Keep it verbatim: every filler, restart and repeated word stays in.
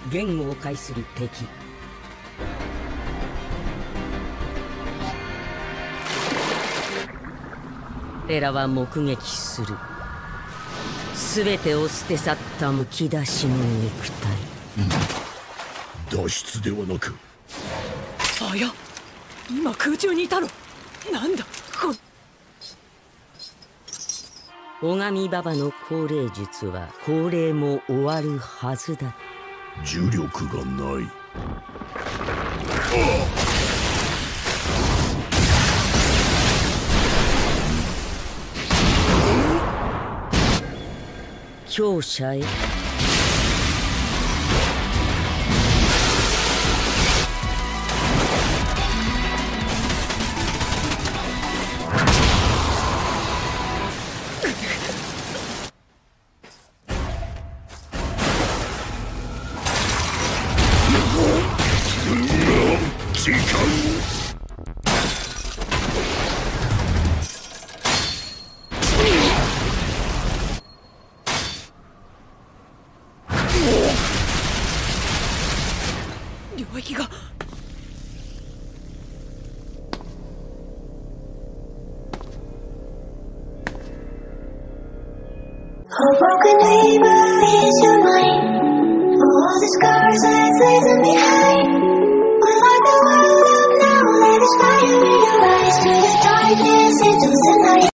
言語を介する敵。彼らは目撃する。全てを捨て去ったむき出しの肉体、 うん、脱出ではなく。 あや、今空中にいたの。なんだこ。 拝馬場の高齢術は高齢も終わるはずだ。 重力がない。強者へ。 時間。 領域が。 A broken neighbor is your mind. All the scars I